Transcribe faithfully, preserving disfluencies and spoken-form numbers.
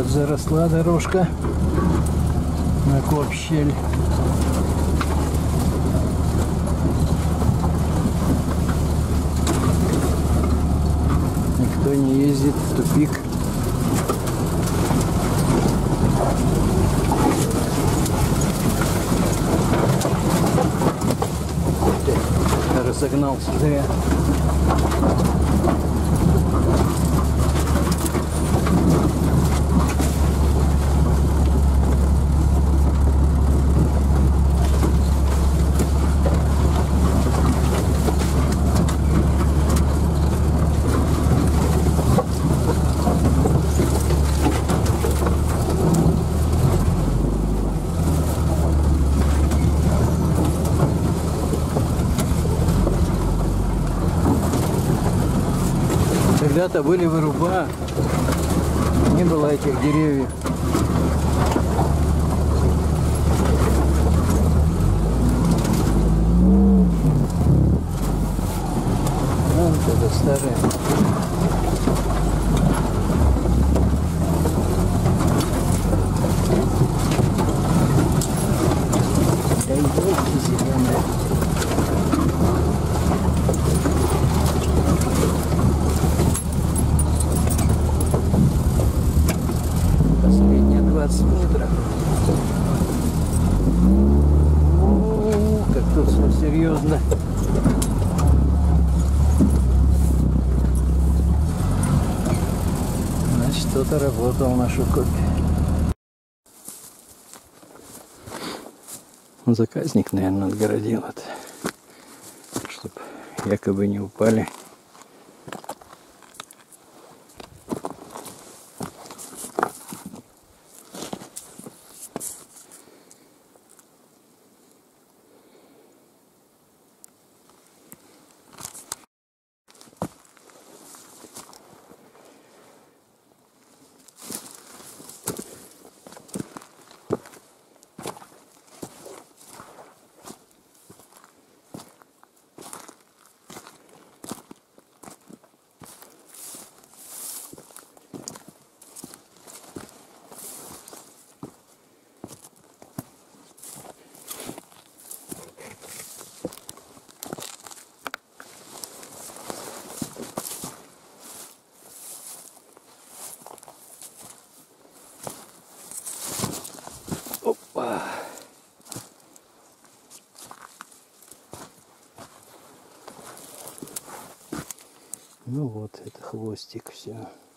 заросла дорожка на Копщель. Никто не ездит, в тупик. Разогнался зря. Когда-то были выруба, не было этих деревьев. Вот это старое. Да и волки зеленые. двадцать метров. О, как тут все серьезно. Значит, кто-то работал на Шукопе. Заказник, наверное, отгородил это, чтобы якобы не упали. Опа! Ну вот, это хвостик, все.